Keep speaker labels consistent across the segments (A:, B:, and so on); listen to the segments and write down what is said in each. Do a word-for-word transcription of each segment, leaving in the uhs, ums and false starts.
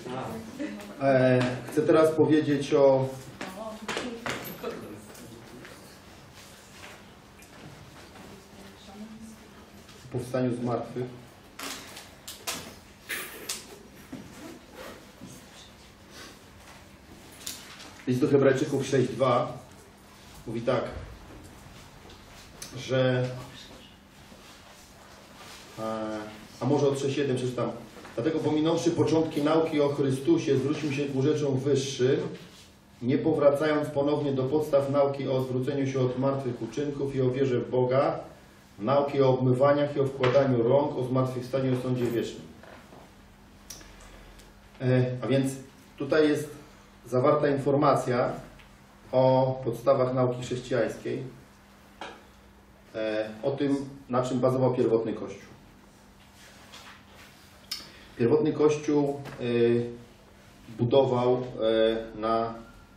A: E, chcę teraz powiedzieć o powstaniu z martwych. List do Hebrajczyków sześć dwa mówi tak, że a może od sześć jeden przeczytam. Dlatego pominąwszy początki nauki o Chrystusie, zwróćmy się ku rzeczom wyższym, nie powracając ponownie do podstaw nauki o zwróceniu się od martwych uczynków i o wierze w Boga, nauki o obmywaniach i o wkładaniu rąk, o zmartwychwstaniu i o sądzie wiecznym. A więc tutaj jest zawarta informacja o podstawach nauki chrześcijańskiej, o tym, na czym bazował pierwotny Kościół. Pierwotny Kościół budował na,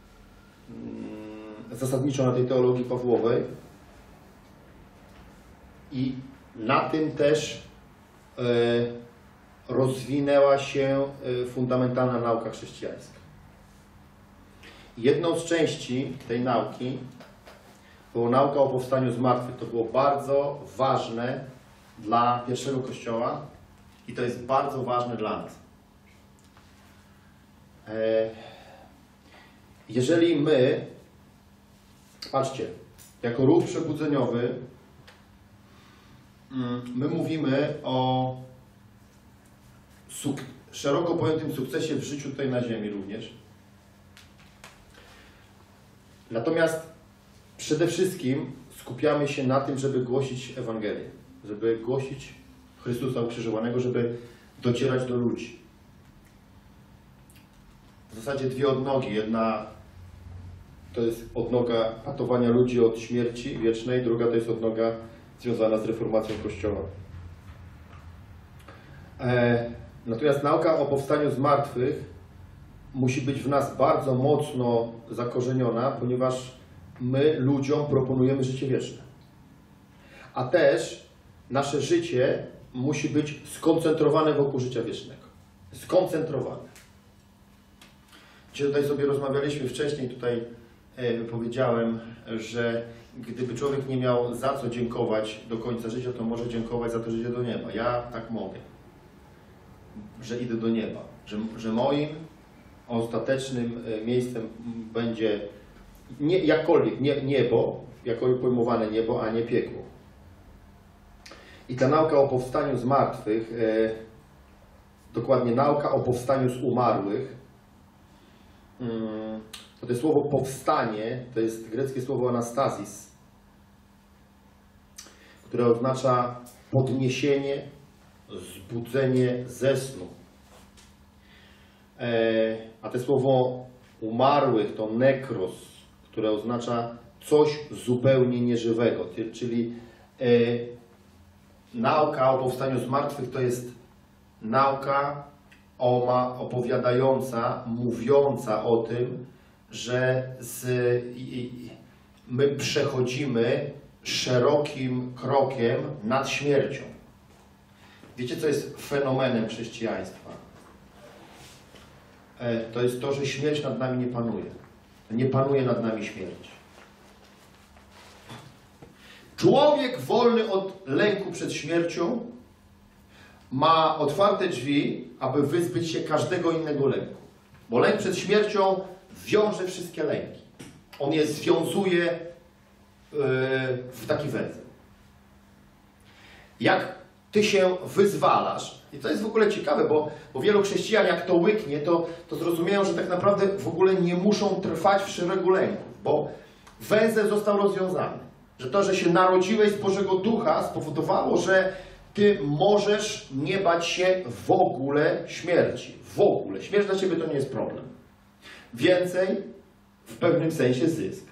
A: zasadniczo na tej teologii Pawłowej i na tym też rozwinęła się fundamentalna nauka chrześcijańska. Jedną z części tej nauki była nauka o powstaniu z martwych. To było bardzo ważne dla pierwszego Kościoła i to jest bardzo ważne dla nas. Jeżeli my, patrzcie, jako ruch przebudzeniowy, my mówimy o szeroko pojętym sukcesie w życiu tutaj na ziemi również. Natomiast przede wszystkim skupiamy się na tym, żeby głosić Ewangelię, żeby głosić Chrystusa ukrzyżowanego, żeby docierać do ludzi. W zasadzie dwie odnogi. Jedna to jest odnoga ratowania ludzi od śmierci wiecznej, druga to jest odnoga związana z reformacją Kościoła. E, natomiast nauka o powstaniu z martwych musi być w nas bardzo mocno zakorzeniona, ponieważ my ludziom proponujemy życie wieczne. A też nasze życie musi być skoncentrowane wokół życia wiecznego. Skoncentrowane. Dzisiaj tutaj sobie rozmawialiśmy wcześniej, tutaj e, powiedziałem, że gdyby człowiek nie miał za co dziękować do końca życia, to może dziękować za to, że idzie do nieba. Ja tak mogę, że idę do nieba, że, że moim ostatecznym miejscem będzie nie, jakkolwiek nie, niebo, jakkolwiek pojmowane niebo, a nie piekło. I ta nauka o powstaniu z martwych, e, dokładnie nauka o powstaniu z umarłych, mm, to, to słowo powstanie, to jest greckie słowo anastazis, które oznacza podniesienie, zbudzenie ze snu. E, a to słowo umarłych to nekros, które oznacza coś zupełnie nieżywego, czyli e, nauka o powstaniu z martwych to jest nauka opowiadająca, mówiąca o tym, że z, i, my przechodzimy szerokim krokiem nad śmiercią. Wiecie, co jest fenomenem chrześcijaństwa? To jest to, że śmierć nad nami nie panuje. Nie panuje nad nami śmierć. Człowiek wolny od lęku przed śmiercią ma otwarte drzwi, aby wyzbyć się każdego innego lęku. Bo lęk przed śmiercią wiąże wszystkie lęki. On je związuje yy, w taki węzeł. Jak ty się wyzwalasz, i to jest w ogóle ciekawe, bo, bo wielu chrześcijan jak to łyknie, to, to zrozumieją, że tak naprawdę w ogóle nie muszą trwać w szeregu lęków, bo węzeł został rozwiązany. Że to, że się narodziłeś z Bożego Ducha, spowodowało, że ty możesz nie bać się w ogóle śmierci. W ogóle. Śmierć dla ciebie to nie jest problem. Więcej, w pewnym sensie zysk.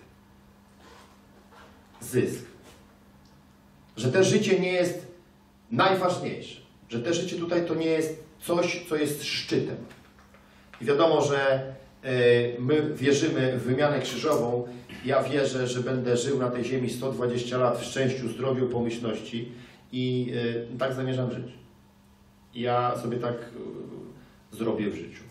A: Zysk. Że to życie nie jest najważniejsze. Że to życie tutaj to nie jest coś, co jest szczytem. I wiadomo, że my wierzymy w wymianę krzyżową. Ja wierzę, że będę żył na tej ziemi sto dwadzieścia lat w szczęściu, zdrowiu, pomyślności i tak zamierzam żyć. Ja sobie tak zrobię w życiu.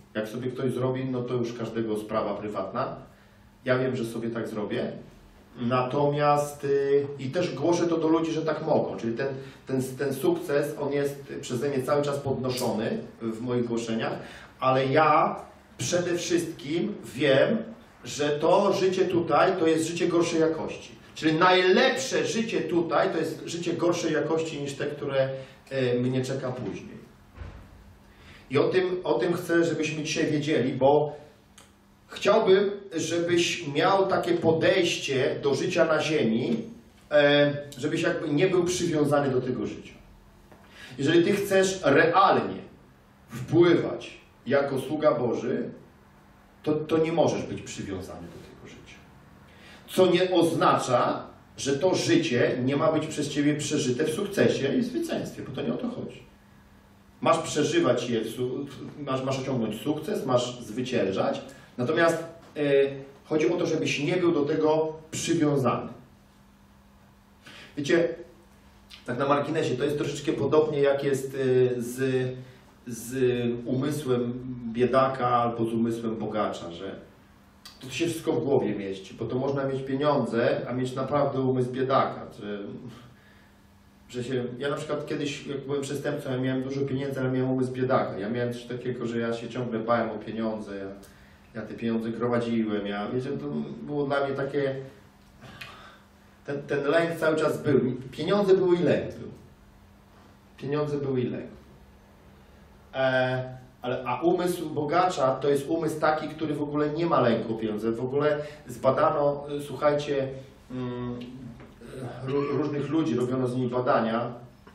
A: Jak sobie ktoś zrobi, no to już każdego sprawa prywatna. Ja wiem, że sobie tak zrobię. Natomiast yy, i też głoszę to do ludzi, że tak mogą. Czyli ten, ten, ten sukces, on jest przeze mnie cały czas podnoszony w moich głoszeniach, ale ja przede wszystkim wiem, że to życie tutaj to jest życie gorszej jakości. Czyli najlepsze życie tutaj to jest życie gorszej jakości niż te, które yy, mnie czeka później. I o tym, o tym chcę, żebyśmy dzisiaj wiedzieli, bo chciałbym, żebyś miał takie podejście do życia na ziemi, żebyś jakby nie był przywiązany do tego życia. Jeżeli ty chcesz realnie wpływać jako sługa Boży, to, to nie możesz być przywiązany do tego życia. Co nie oznacza, że to życie nie ma być przez ciebie przeżyte w sukcesie i zwycięstwie, bo to nie o to chodzi. Masz przeżywać je, masz, masz osiągnąć sukces, masz zwyciężać, natomiast y, chodzi o to, żebyś nie był do tego przywiązany. Wiecie, tak na marginesie, to jest troszeczkę podobnie jak jest y, z, z umysłem biedaka albo z umysłem bogacza, że to się wszystko w głowie mieści, bo to można mieć pieniądze, a mieć naprawdę umysł biedaka. Że, że się, ja na przykład kiedyś, jak byłem przestępcą, ja miałem dużo pieniędzy, ale miałem umysł biedaka. Ja miałem coś takiego, że ja się ciągle bałem o pieniądze, ja, ja te pieniądze gromadziłem, ja, wiecie, to było dla mnie takie, ten, ten lęk cały czas był. Pieniądze były i lęk był. Pieniądze były i lęk. E, ale, a umysł bogacza to jest umysł taki, który w ogóle nie ma lęku o pieniądze. W ogóle zbadano, słuchajcie, mm, różnych ludzi, robiono z nimi badania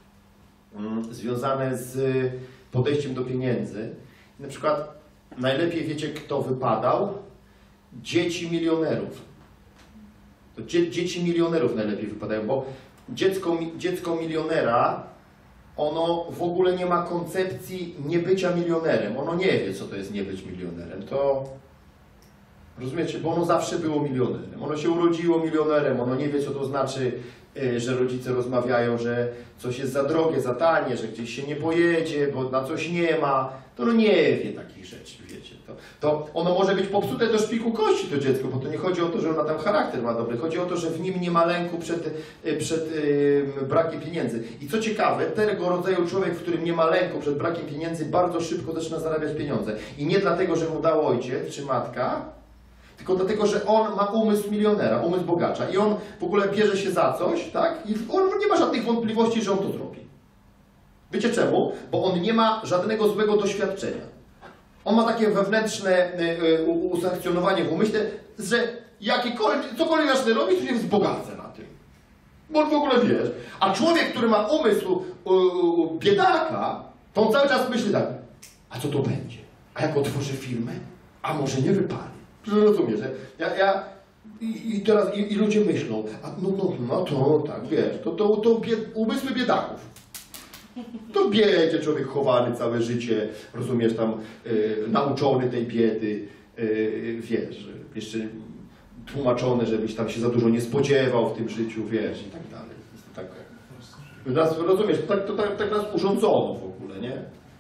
A: mm, związane z podejściem do pieniędzy. Na przykład najlepiej wiecie, kto wypadał? Dzieci milionerów. To dzie, dzieci milionerów najlepiej wypadają, bo dziecko, dziecko milionera, ono w ogóle nie ma koncepcji niebycia milionerem. Ono nie wie, co to jest nie być milionerem. To rozumiecie, bo ono zawsze było milionerem. Ono się urodziło milionerem, ono nie wie, co to znaczy, że rodzice rozmawiają, że coś jest za drogie, za tanie, że gdzieś się nie pojedzie, bo na coś nie ma. To ono nie wie takich rzeczy, wiecie. To, to ono może być popsute do szpiku kości, to dziecko, bo to nie chodzi o to, że ona tam charakter ma dobry. Chodzi o to, że w nim nie ma lęku przed, przed yy, brakiem pieniędzy. I co ciekawe, tego rodzaju człowiek, w którym nie ma lęku przed brakiem pieniędzy, bardzo szybko zaczyna zarabiać pieniądze. I nie dlatego, że mu dał ojciec czy matka, tylko dlatego, że on ma umysł milionera, umysł bogacza i on w ogóle bierze się za coś, tak? I on nie ma żadnych wątpliwości, że on to zrobi. Wiecie czemu? Bo on nie ma żadnego złego doświadczenia. On ma takie wewnętrzne y, y, usankcjonowanie w umyśle, że jakikolwiek, cokolwiek zacznie robić, to się wzbogacę na tym. Bo on w ogóle wiesz. A człowiek, który ma umysł y, y, biedaka, to on cały czas myśli tak, a co to będzie? A jak otworzy firmę? A może nie wypali? Rozumiesz, ja, ja i, i teraz i, i ludzie myślą, a no, no, no to tak, wiesz, to, to, to bied, umysły biedaków. To biedzie człowiek chowany całe życie, rozumiesz, tam y, nauczony tej biedy, y, wiesz, jeszcze tłumaczone, żebyś tam się za dużo nie spodziewał w tym życiu, wiesz, i tak dalej. Tak, nas, rozumiesz, tak, to, tak, tak nas urządzono w ogóle, nie?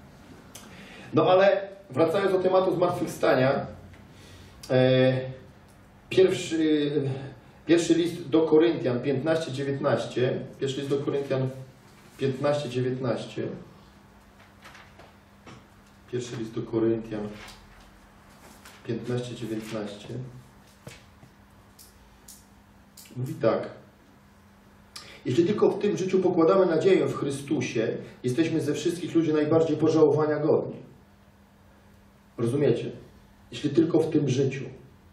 A: No ale wracając do tematu zmartwychwstania, Pierwszy, pierwszy list do Koryntian piętnaście dziewiętnaście. Pierwszy list do Koryntian piętnaście dziewiętnaście. Pierwszy list do Koryntian piętnaście dziewiętnaście. Mówi tak. Jeśli tylko w tym życiu pokładamy nadzieję w Chrystusie, jesteśmy ze wszystkich ludzi najbardziej pożałowania godni. Rozumiecie? Jeśli tylko w tym życiu.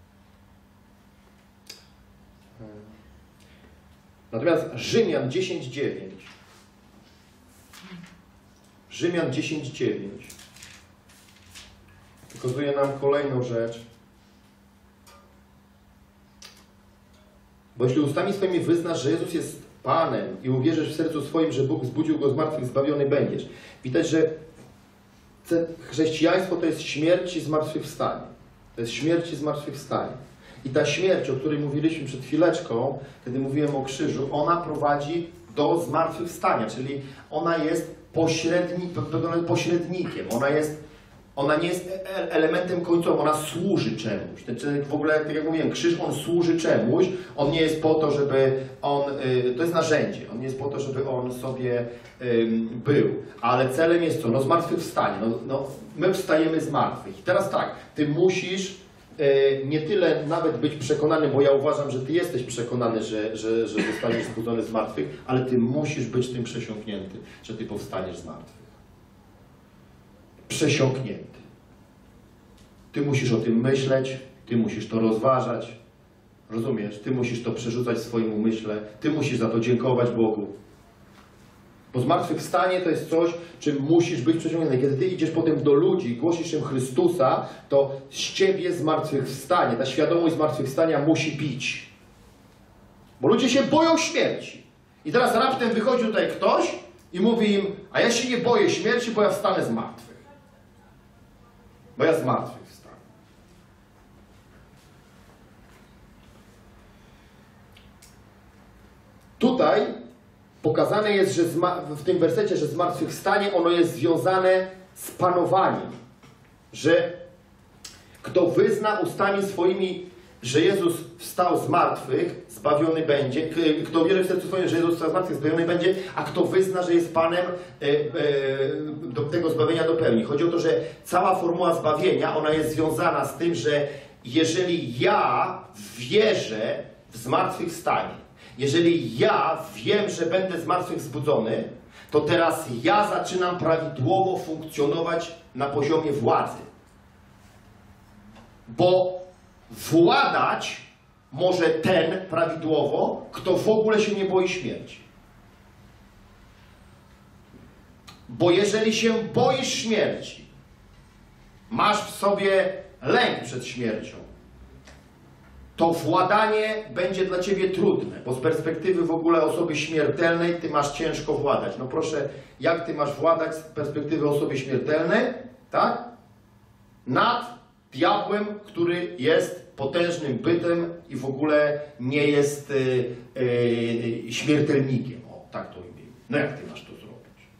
A: Natomiast Rzymian dziesięć dziewięć. Rzymian dziesięć dziewięć pokazuje nam kolejną rzecz. Bo jeśli ustami swoimi wyznasz, że Jezus jest Panem i uwierzysz w sercu swoim, że Bóg wzbudził Go z martwych, zbawiony będziesz. Widać, że chrześcijaństwo to jest śmierć i zmartwychwstanie. To jest śmierć i zmartwychwstanie. I ta śmierć, o której mówiliśmy przed chwileczką, kiedy mówiłem o krzyżu, ona prowadzi do zmartwychwstania, czyli ona jest pośredni, pośrednikiem, ona jest, ona nie jest elementem końcowym, ona służy czemuś. Znaczy, w ogóle, tak jak mówiłem, krzyż, on służy czemuś, on nie jest po to, żeby on, to jest narzędzie, on nie jest po to, żeby on sobie był, ale celem jest co? No zmartwychwstanie, no, no, my wstajemy z martwych. I teraz tak, ty musisz nie tyle nawet być przekonany, bo ja uważam, że ty jesteś przekonany, że, że, że zostaniesz zbudzony z martwych, ale ty musisz być tym przesiąknięty, że ty powstaniesz z martwych. Przesiąknięty. Ty musisz o tym myśleć, ty musisz to rozważać, rozumiesz? Ty musisz to przerzucać w swoim umyśle, ty musisz za to dziękować Bogu. Bo zmartwychwstanie to jest coś, czym musisz być przesiąknięty. Kiedy ty idziesz potem do ludzi i głosisz im Chrystusa, to z ciebie zmartwychwstanie, ta świadomość zmartwychwstania musi bić. Bo ludzie się boją śmierci. I teraz raptem wychodzi tutaj ktoś i mówi im, a ja się nie boję śmierci, bo ja wstanę z martwych. Bo ja z martwych wstanę. Tutaj pokazane jest, że w tym wersecie, że zmartwychwstanie, ono jest związane z panowaniem. Że kto wyzna ustami swoimi, że Jezus wstał z martwych, zbawiony będzie. Kto wierzy w sercu swoim, że Jezus wstał z martwych, zbawiony będzie, a kto wyzna, że jest Panem, do tego zbawienia dopełni. Chodzi o to, że cała formuła zbawienia, ona jest związana z tym, że jeżeli ja wierzę w zmartwychwstanie, jeżeli ja wiem, że będę z martwych zbudzony, to teraz ja zaczynam prawidłowo funkcjonować na poziomie władzy. Bo władać może ten prawidłowo, kto w ogóle się nie boi śmierci. Bo jeżeli się boisz śmierci, masz w sobie lęk przed śmiercią, to władanie będzie dla ciebie trudne, bo z perspektywy w ogóle osoby śmiertelnej ty masz ciężko władać. No proszę, jak ty masz władać z perspektywy osoby śmiertelnej, tak? Nad diabłem, który jest potężnym bytem i w ogóle nie jest yy, yy, śmiertelnikiem. O, tak to imię. No jak ty masz to zrobić?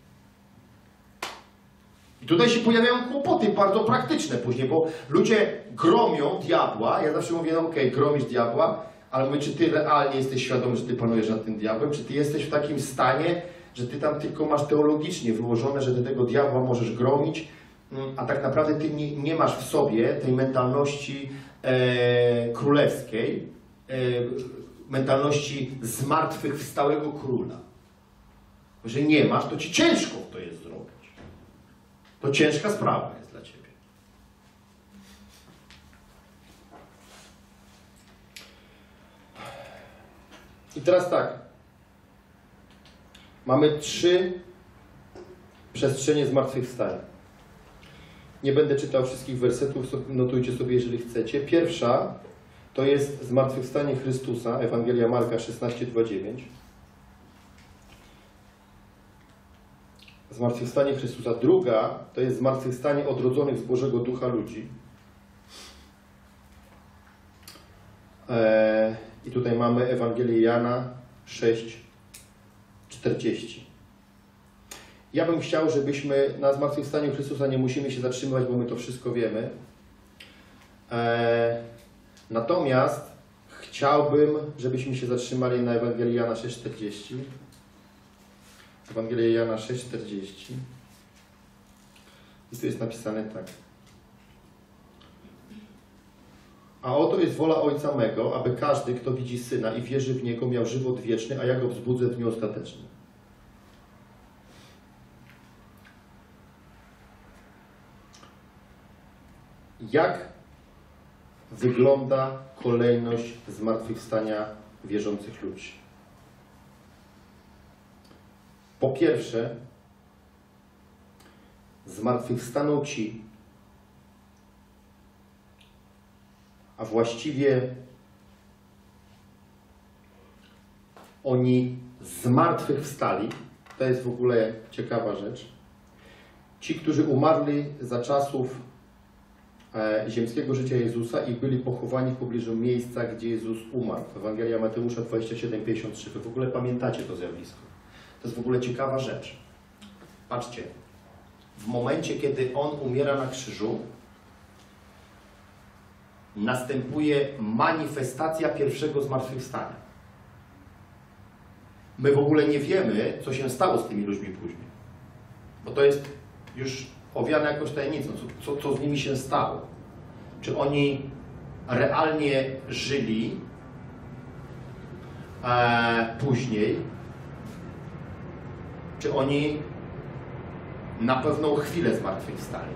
A: I tutaj się pojawiają kłopoty bardzo praktyczne później, bo ludzie gromią diabła. Ja zawsze mówię, no okej, okay, gromisz diabła, ale mówię, czy ty realnie jesteś świadomy, że ty panujesz nad tym diabłem? Czy ty jesteś w takim stanie, że ty tam tylko masz teologicznie wyłożone, że ty tego diabła możesz gromić, a tak naprawdę ty nie, nie masz w sobie tej mentalności e, królewskiej, e, mentalności zmartwychwstałego króla. Jeżeli nie masz, to ci ciężko to jest zrobić. To ciężka sprawa jest dla ciebie. I teraz tak. Mamy trzy przestrzenie zmartwychwstania. Nie będę czytał wszystkich wersetów, notujcie sobie, jeżeli chcecie. Pierwsza to jest zmartwychwstanie Chrystusa, Ewangelia Marka szesnaście, dwa, dziewięć. Zmartwychwstanie Chrystusa. Druga to jest zmartwychwstanie odrodzonych z Bożego Ducha ludzi. Eee, I tutaj mamy Ewangelię Jana sześć, czterdzieści. Ja bym chciał, żebyśmy na zmartwychwstaniu Chrystusa nie musimy się zatrzymywać, bo my to wszystko wiemy. Eee, natomiast chciałbym, żebyśmy się zatrzymali na Ewangelii Jana sześć, czterdzieści. Ewangelia Jana sześć, czterdzieści. I tu jest napisane tak. A oto jest wola Ojca mego, aby każdy, kto widzi Syna i wierzy w Niego, miał żywot wieczny, a ja go wzbudzę w dniu ostatecznym. Jak wygląda kolejność zmartwychwstania wierzących ludzi? Po pierwsze, zmartwychwstaną ci, a właściwie oni zmartwychwstali. To jest w ogóle ciekawa rzecz. Ci, którzy umarli za czasów e, ziemskiego życia Jezusa i byli pochowani w pobliżu miejsca, gdzie Jezus umarł. Ewangelia Mateusza dwadzieścia siedem, pięćdziesiąt trzy. Wy w ogóle pamiętacie to zjawisko. To jest w ogóle ciekawa rzecz. Patrzcie. w momencie, kiedy On umiera na krzyżu, następuje manifestacja pierwszego zmartwychwstania. My w ogóle nie wiemy, co się stało z tymi ludźmi później. Bo to jest już owiane jakąś tajemnicą, co, co, co z nimi się stało. Czy oni realnie żyli e, później, czy oni na pewną chwilę zmartwychwstali.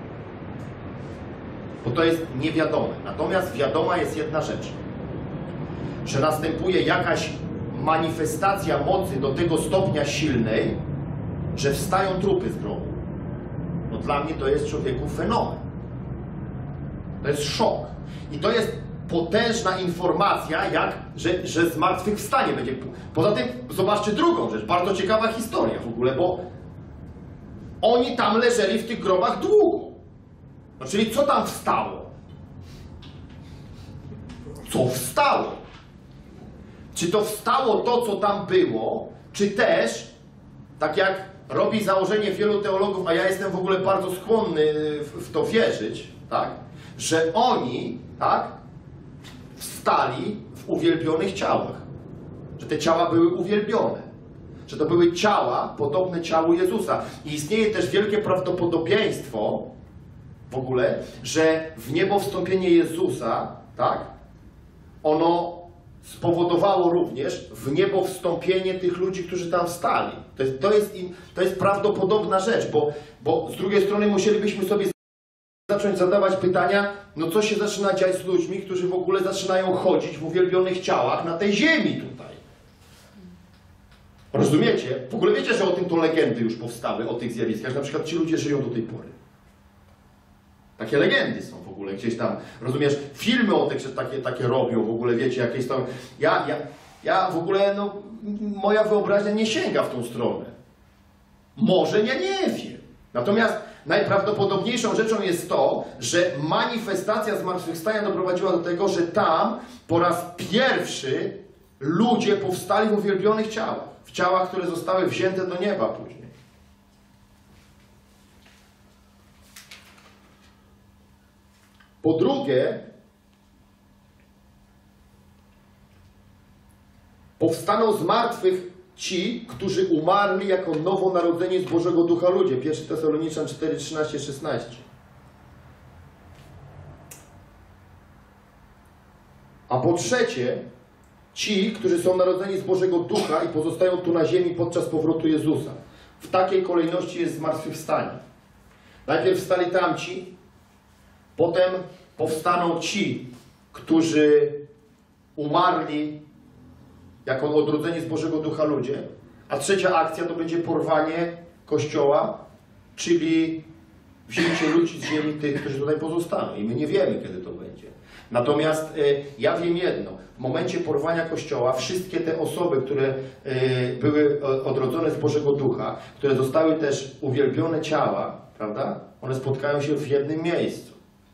A: Bo to jest niewiadome. Natomiast wiadoma jest jedna rzecz, że następuje jakaś manifestacja mocy do tego stopnia silnej, że wstają trupy z grobu. No dla mnie to jest, człowieku, fenomen. To jest szok. I to jest potężna informacja, jak, że, że zmartwychwstanie będzie. Poza tym zobaczcie drugą rzecz, bardzo ciekawa historia w ogóle, bo oni tam leżeli w tych grobach długo. No czyli co tam wstało? Co wstało? Czy to wstało to, co tam było, czy też, tak jak robi założenie wielu teologów, a ja jestem w ogóle bardzo skłonny w, w to wierzyć, tak, że oni, tak, wstali w uwielbionych ciałach. Że te ciała były uwielbione. Że to były ciała podobne ciału Jezusa. I istnieje też wielkie prawdopodobieństwo w ogóle, że w niebo wstąpienie Jezusa, tak, ono spowodowało również w niebo wstąpienie tych ludzi, którzy tam wstali. To jest, to jest, to jest prawdopodobna rzecz, bo, bo z drugiej strony musielibyśmy sobie zacząć zadawać pytania, no co się zaczyna dziać z ludźmi, którzy w ogóle zaczynają chodzić w uwielbionych ciałach na tej ziemi tutaj. Rozumiecie? W ogóle wiecie, że o tym to legendy już powstały, o tych zjawiskach. Na przykład ci ludzie żyją do tej pory. Takie legendy są w ogóle gdzieś tam, rozumiesz, filmy o tych, że takie, takie robią w ogóle, wiecie, jakieś tam... Ja, ja, ja w ogóle, no, moja wyobraźnia nie sięga w tą stronę. Może ja nie wiem. Natomiast najprawdopodobniejszą rzeczą jest to, że manifestacja zmartwychwstania doprowadziła do tego, że tam po raz pierwszy ludzie powstali w uwielbionych ciałach. W ciałach, które zostały wzięte do nieba później. Po drugie, powstaną z martwych ci, którzy umarli jako nowonarodzeni z Bożego Ducha ludzie. pierwszy Tesaloniczan cztery, trzynaście, szesnaście. A po trzecie, ci, którzy są narodzeni z Bożego Ducha i pozostają tu na ziemi podczas powrotu Jezusa. W takiej kolejności jest zmartwychwstanie. Najpierw wstali tamci, potem powstaną ci, którzy umarli jako odrodzeni z Bożego Ducha ludzie. A trzecia akcja to będzie porwanie Kościoła, czyli wzięcie ludzi z ziemi tych, którzy tutaj pozostaną. I my nie wiemy, kiedy to będzie. Natomiast y, ja wiem jedno. W momencie porwania Kościoła wszystkie te osoby, które y, były odrodzone z Bożego Ducha, które zostały też uwielbione ciała, prawda? One spotkają się w jednym miejscu.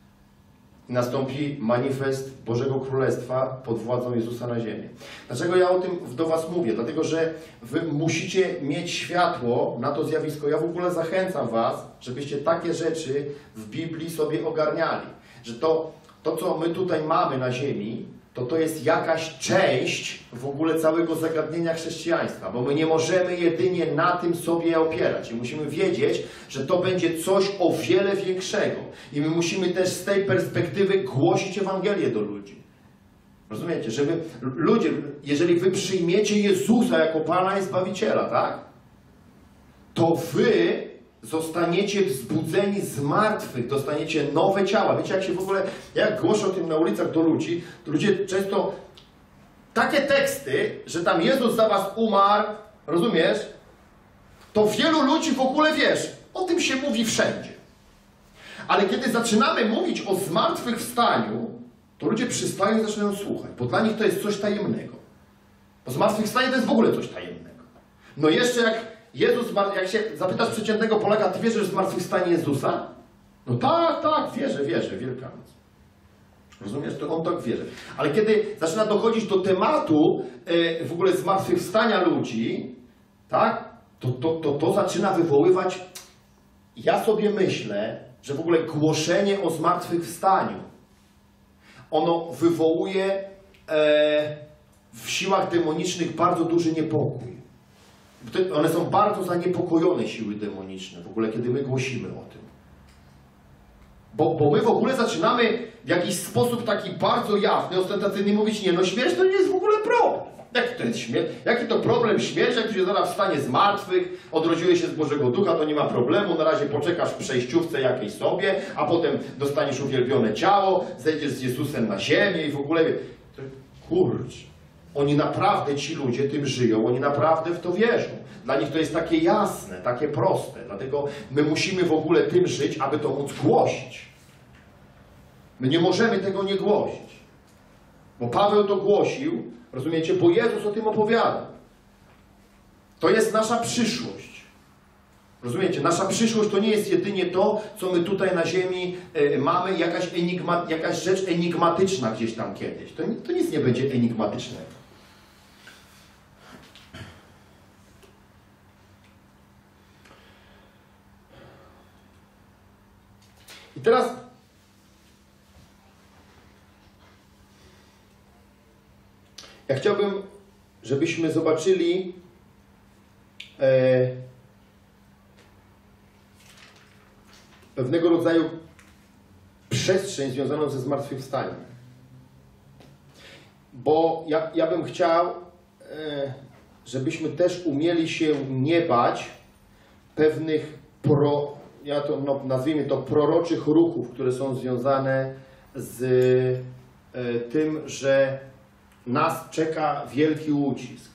A: Nastąpi manifest Bożego Królestwa pod władzą Jezusa na ziemię. Dlaczego ja o tym do was mówię? Dlatego, że wy musicie mieć światło na to zjawisko. Ja w ogóle zachęcam was, żebyście takie rzeczy w Biblii sobie ogarniali. Że to, to co my tutaj mamy na ziemi, to to jest jakaś część w ogóle całego zagadnienia chrześcijaństwa, bo my nie możemy jedynie na tym sobie opierać i musimy wiedzieć, że to będzie coś o wiele większego i my musimy też z tej perspektywy głosić Ewangelię do ludzi. Rozumiecie? Żeby ludzie, jeżeli wy przyjmiecie Jezusa jako Pana i Zbawiciela, tak? To wy zostaniecie wzbudzeni z martwych, dostaniecie nowe ciała. Wiecie, jak się w ogóle, jak głoszę o tym na ulicach do ludzi, to ludzie często takie teksty, że tam Jezus za was umarł, rozumiesz? To wielu ludzi w ogóle wierzy. O tym się mówi wszędzie. Ale kiedy zaczynamy mówić o zmartwychwstaniu, to ludzie przystają i zaczynają słuchać, bo dla nich to jest coś tajemnego. Bo zmartwychwstanie to jest w ogóle coś tajemnego. No jeszcze jak Jezus, jak się zapytasz przeciętnego Polaka, ty wierzysz w zmartwychwstanie Jezusa? No tak, tak, wierzę, wierzę, Wielkanoc. Rozumiesz? To on tak wierzy. Ale kiedy zaczyna dochodzić do tematu yy, w ogóle zmartwychwstania ludzi, tak? To, to, to, to zaczyna wywoływać ja sobie myślę, że w ogóle głoszenie o zmartwychwstaniu, ono wywołuje e, w siłach demonicznych bardzo duży niepokój. One są bardzo zaniepokojone, siły demoniczne, w ogóle kiedy my głosimy o tym. Bo, bo my w ogóle zaczynamy w jakiś sposób taki bardzo jawny, ostentacyjny mówić, nie no, śmierć to nie jest w ogóle problem. Jaki to jest śmierć? Jaki to problem śmierć, jak tu się zaraz wstanie z martwych, odrodziłeś się z Bożego Ducha, to nie ma problemu, na razie poczekasz w przejściówce jakiejś sobie, a potem dostaniesz uwielbione ciało, zejdziesz z Jezusem na ziemię i w ogóle... Kurczę, oni naprawdę, ci ludzie tym żyją, oni naprawdę w to wierzą. Dla nich to jest takie jasne, takie proste, dlatego my musimy w ogóle tym żyć, aby to móc głosić. My nie możemy tego nie głosić. Bo Paweł to głosił, rozumiecie, bo Jezus o tym opowiada. To jest nasza przyszłość. Rozumiecie, nasza przyszłość to nie jest jedynie to, co my tutaj na ziemi y, mamy, jakaś, enigma, jakaś rzecz enigmatyczna gdzieś tam kiedyś. To, to nic nie będzie enigmatycznego. I teraz ja chciałbym, żebyśmy zobaczyli e, pewnego rodzaju przestrzeń związaną ze zmartwychwstaniem. Bo ja, ja bym chciał, e, żebyśmy też umieli się nie bać pewnych pro, ja to no, nazwijmy to proroczych ruchów, które są związane z e, tym, że nas czeka wielki ucisk.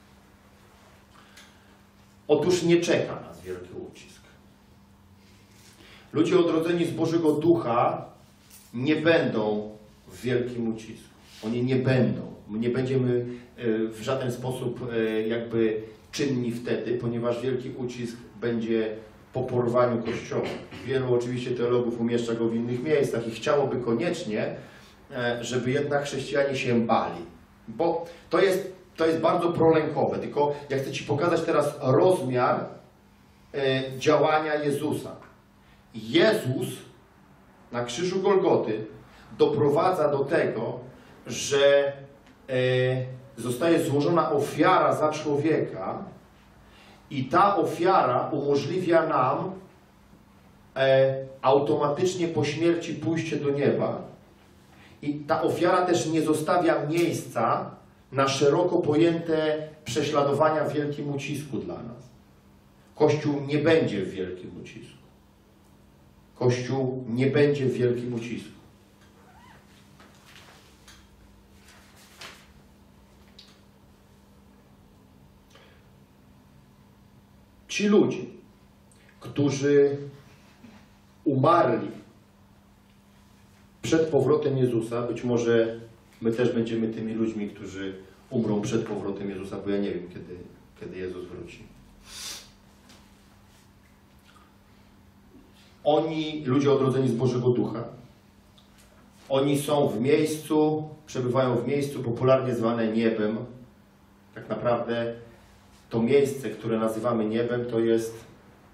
A: Otóż nie czeka nas wielki ucisk. Ludzie odrodzeni z Bożego Ducha nie będą w wielkim ucisku. Oni nie będą. My nie będziemy w żaden sposób jakby czynni wtedy, ponieważ wielki ucisk będzie po porwaniu Kościoła. Wielu oczywiście teologów umieszcza go w innych miejscach i chciałoby koniecznie, żeby jednak chrześcijanie się bali. Bo to jest, to jest bardzo prolękowe. Tylko ja chcę Ci pokazać teraz rozmiar e, działania Jezusa. Jezus na krzyżu Golgoty doprowadza do tego, że e, zostaje złożona ofiara za człowieka i ta ofiara umożliwia nam e, automatycznie po śmierci pójście do nieba. I ta ofiara też nie zostawia miejsca na szeroko pojęte prześladowania w wielkim ucisku dla nas. Kościół nie będzie w wielkim ucisku. Kościół nie będzie w wielkim ucisku. Ci ludzie, którzy umarli przed powrotem Jezusa, być może my też będziemy tymi ludźmi, którzy umrą przed powrotem Jezusa, bo ja nie wiem, kiedy, kiedy Jezus wróci. Oni, ludzie odrodzeni z Bożego Ducha, oni są w miejscu, przebywają w miejscu popularnie zwane niebem. Tak naprawdę to miejsce, które nazywamy niebem, to jest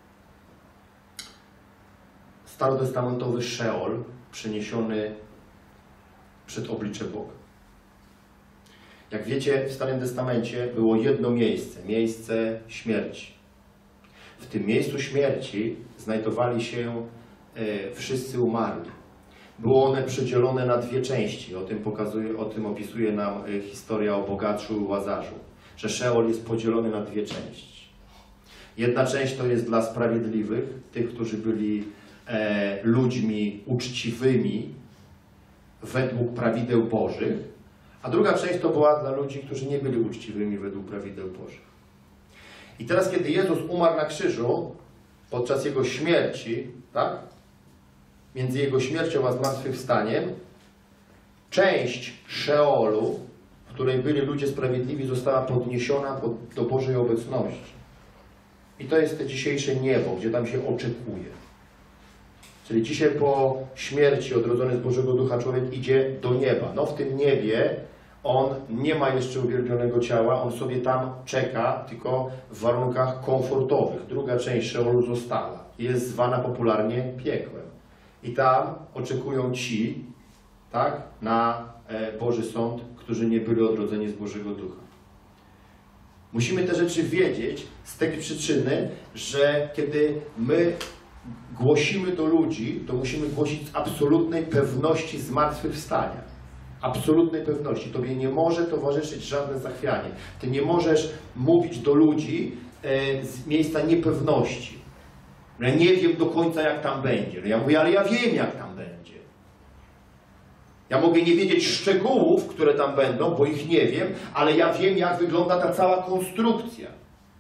A: starotestamentowy Szeol, przeniesiony przed oblicze Boga. Jak wiecie, w Starym Testamencie było jedno miejsce, miejsce śmierci. W tym miejscu śmierci znajdowali się e, wszyscy umarli. Było one przedzielone na dwie części. O tym pokazuje, o tym opisuje nam e, historia o bogaczu i Łazarzu. Że Szeol jest podzielony na dwie części. Jedna część to jest dla sprawiedliwych, tych, którzy byli e, ludźmi uczciwymi według prawideł Bożych, a druga część to była dla ludzi, którzy nie byli uczciwymi według prawideł Bożych. I teraz, kiedy Jezus umarł na krzyżu, podczas Jego śmierci, tak? Między Jego śmiercią a zmartwychwstaniem, część Szeolu, w której byli ludzie sprawiedliwi, została podniesiona pod, do Bożej obecności. I to jest to dzisiejsze niebo, gdzie tam się oczekuje. Czyli dzisiaj po śmierci odrodzony z Bożego Ducha człowiek idzie do nieba. No w tym niebie on nie ma jeszcze uwielbionego ciała, on sobie tam czeka, tylko w warunkach komfortowych. Druga część Szeolu została. jest zwana popularnie piekłem. I tam oczekują ci, tak, na Boży Sąd, którzy nie byli odrodzeni z Bożego Ducha. Musimy te rzeczy wiedzieć z tej przyczyny, że kiedy my głosimy do ludzi, to musimy głosić z absolutnej pewności zmartwychwstania. Absolutnej pewności. Tobie nie może towarzyszyć żadne zachwianie. Ty nie możesz mówić do ludzi e, z miejsca niepewności. Ja nie wiem do końca, jak tam będzie. No ja mówię, ale ja wiem, jak tam będzie. Ja mogę nie wiedzieć szczegółów, które tam będą, bo ich nie wiem, ale ja wiem, jak wygląda ta cała konstrukcja.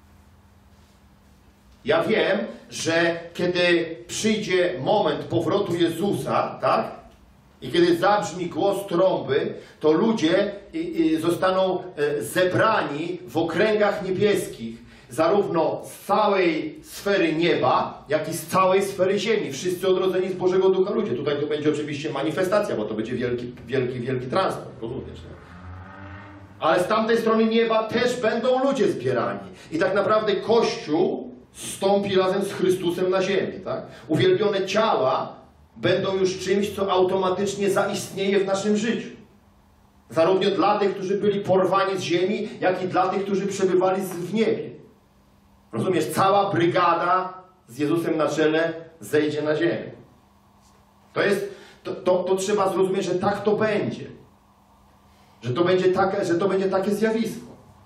A: Ja wiem, że kiedy przyjdzie moment powrotu Jezusa, tak? I kiedy zabrzmi głos trąby, to ludzie zostaną zebrani w okręgach niebieskich, zarówno z całej sfery nieba, jak i z całej sfery ziemi. Wszyscy odrodzeni z Bożego Ducha ludzie. Tutaj to będzie oczywiście manifestacja, bo to będzie wielki, wielki, wielki transport, rozumiesz? Nie? Ale z tamtej strony nieba też będą ludzie zbierani. I tak naprawdę Kościół stąpi razem z Chrystusem na ziemi. Tak? Uwielbione ciała będą już czymś, co automatycznie zaistnieje w naszym życiu. Zarówno dla tych, którzy byli porwani z ziemi, jak i dla tych, którzy przebywali w niebie. Rozumiesz? Cała brygada z Jezusem na czele zejdzie na ziemię. To jest, to, to, to trzeba zrozumieć, że tak to będzie. Że to będzie takie, że to będzie takie zjawisko.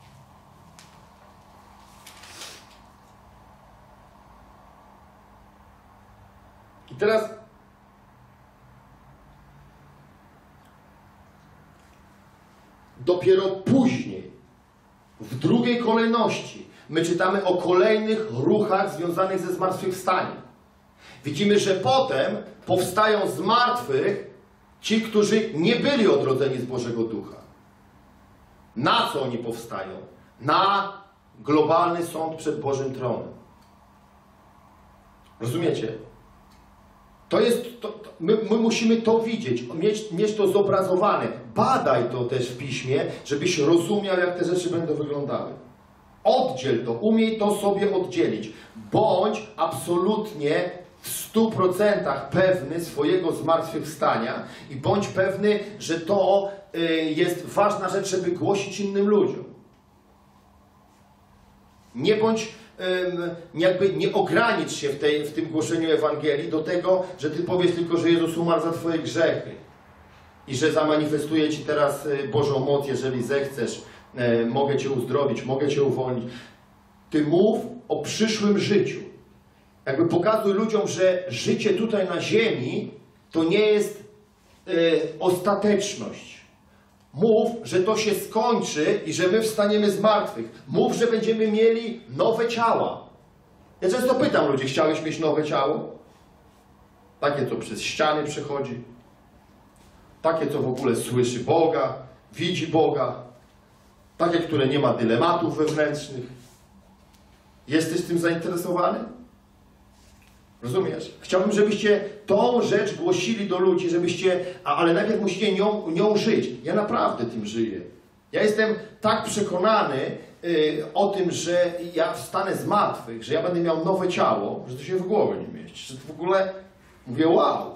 A: I teraz dopiero później, w drugiej kolejności, my czytamy o kolejnych ruchach związanych ze zmartwychwstaniem. Widzimy, że potem powstają z martwych ci, którzy nie byli odrodzeni z Bożego Ducha. Na co oni powstają? Na globalny sąd przed Bożym Tronem. Rozumiecie? To jest, to, to, my, my musimy to widzieć, mieć, mieć to zobrazowane. Badaj to też w Piśmie, żebyś rozumiał, jak te rzeczy będą wyglądały. Oddziel to, umiej to sobie oddzielić. Bądź absolutnie w stu procentach pewny swojego zmartwychwstania i bądź pewny, że to y, jest ważna rzecz, żeby głosić innym ludziom. Nie bądź, y, jakby nie ogranicz się w, tej, w tym głoszeniu Ewangelii do tego, że ty powiesz tylko, że Jezus umarł za twoje grzechy i że zamanifestuje ci teraz Bożą moc, jeżeli zechcesz. E, mogę cię uzdrowić, mogę cię uwolnić. Ty mów o przyszłym życiu. Jakby pokazuj ludziom, że życie tutaj na ziemi to nie jest e, ostateczność. Mów, że to się skończy i że my wstaniemy z martwych. Mów, że będziemy mieli nowe ciała. Ja często pytam ludzi, chciałeś mieć nowe ciało? Takie, co przez ściany przechodzi. Takie, co w ogóle słyszy Boga, widzi Boga. Takie, które nie ma dylematów wewnętrznych. Jesteś tym zainteresowany? Rozumiesz? Chciałbym, żebyście tą rzecz głosili do ludzi, żebyście, ale najpierw musicie nią, nią żyć. Ja naprawdę tym żyję. Ja jestem tak przekonany yy, o tym, że ja wstanę z martwych, że ja będę miał nowe ciało, że to się w głowie nie mieści. Że to w ogóle mówię, wow.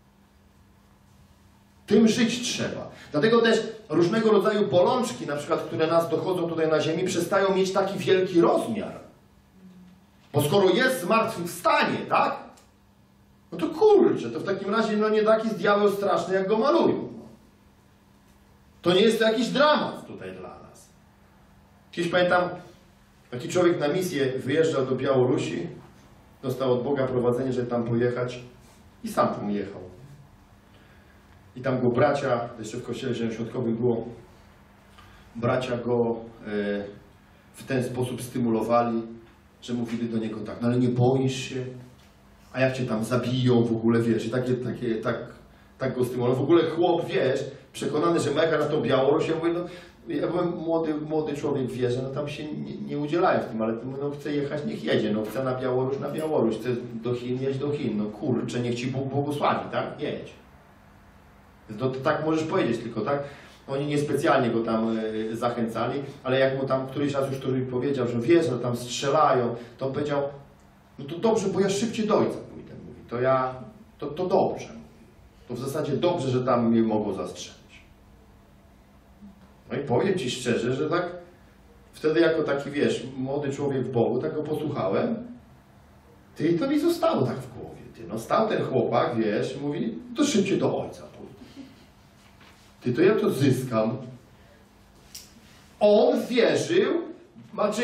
A: Tym żyć trzeba. Dlatego też różnego rodzaju bolączki, na przykład, które nas dochodzą tutaj na ziemi, przestają mieć taki wielki rozmiar. Bo skoro jest zmartwychwstanie, tak? No to kurczę, to w takim razie no nie taki diabeł straszny, jak go malują. To nie jest to jakiś dramat tutaj dla nas. Kiedyś pamiętam, taki człowiek na misję wyjeżdżał do Białorusi, dostał od Boga prowadzenie, żeby tam pojechać i sam tam jechał. I tam go bracia, jeszcze w kościele zielonoświątkowym było, bracia go e, w ten sposób stymulowali, że mówili do niego tak, no ale nie boisz się, a jak cię tam zabiją w ogóle, wiesz, i takie, takie, tak, tak go stymulowali. W ogóle chłop, wiesz, przekonany, że ma jechać na tą Białoruś, ja mówię, no, ja byłem młody, młody człowiek w wierze, no tam się nie, nie udzielają w tym, ale no chce jechać, niech jedzie, no chce na Białoruś, na Białoruś, chce do Chin, jedź do Chin, no kurczę, niech ci Bóg błogosławi, tak, jedź. To, to tak możesz powiedzieć tylko, tak? Oni niespecjalnie go tam y, zachęcali, ale jak mu tam któryś raz już ktoś powiedział, że wiesz, że tam strzelają, to on powiedział, no to dobrze, bo ja szybciej do ojca pójdę, mówi. To ja, to, to dobrze. To w zasadzie dobrze, że tam mnie mogło zastrzelić. No i powiem ci szczerze, że tak wtedy jako taki, wiesz, młody człowiek w Bogu, tak go posłuchałem, ty, i to mi zostało tak w głowie. Ty, no stał ten chłopak, wiesz, mówi, to szybciej do ojca pójdę. Ty, to ja to zyskam. On wierzył, znaczy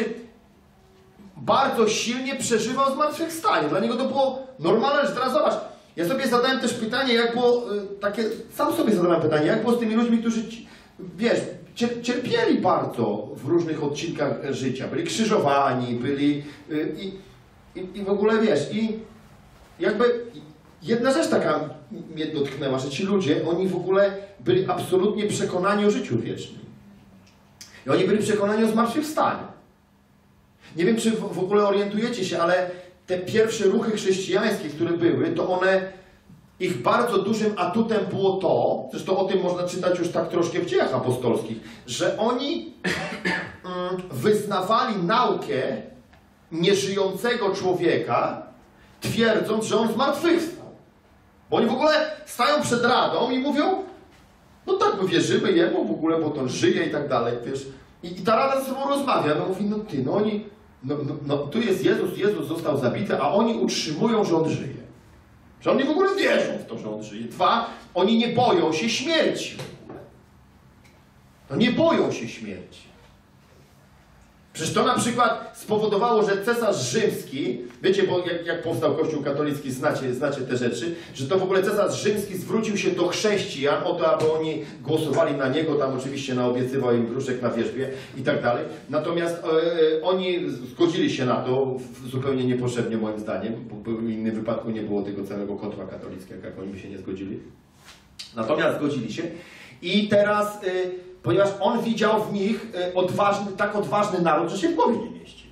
A: bardzo silnie przeżywał zmartwychwstanie. Dla niego to było normalne, że teraz zobacz, ja sobie zadałem też pytanie, jak było, takie, sam sobie zadałem pytanie, jak było z tymi ludźmi, którzy, wiesz, cierpieli bardzo w różnych odcinkach życia. Byli krzyżowani, byli i, i, i w ogóle, wiesz, i jakby jedna rzecz taka mnie dotknęła, że ci ludzie, oni w ogóle byli absolutnie przekonani o życiu wiecznym. I oni byli przekonani o zmartwychwstaniu. Nie wiem, czy w ogóle orientujecie się, ale te pierwsze ruchy chrześcijańskie, które były, to one, ich bardzo dużym atutem było to, zresztą o tym można czytać już tak troszkę w dziejach apostolskich, że oni wyznawali naukę nieżyjącego człowieka, twierdząc, że on zmartwychwstał. Bo oni w ogóle stają przed radą i mówią, no tak, my wierzymy jemu w ogóle, bo to żyje i tak dalej, wiesz. I, i ta rada ze sobą rozmawia, no mówi, no ty, no oni, no, no, no tu jest Jezus, Jezus został zabity, a oni utrzymują, że on żyje. Że oni w ogóle wierzą w to, że on żyje. Dwa, oni nie boją się śmierci w ogóle. No nie boją się śmierci. Przecież to na przykład spowodowało, że cesarz rzymski, wiecie, bo jak, jak powstał Kościół katolicki, znacie, znacie te rzeczy, że to w ogóle cesarz rzymski zwrócił się do chrześcijan o to, aby oni głosowali na niego, tam oczywiście naobiecywał im gruszek na wierzbie i tak dalej. Natomiast e, oni zgodzili się na to zupełnie niepotrzebnie moim zdaniem, bo w innym wypadku nie było tego całego kotła katolickiego, jak oni by się nie zgodzili. Natomiast zgodzili się i teraz... E, ponieważ on widział w nich odważny, tak odważny naród, że się w głowie nie mieści.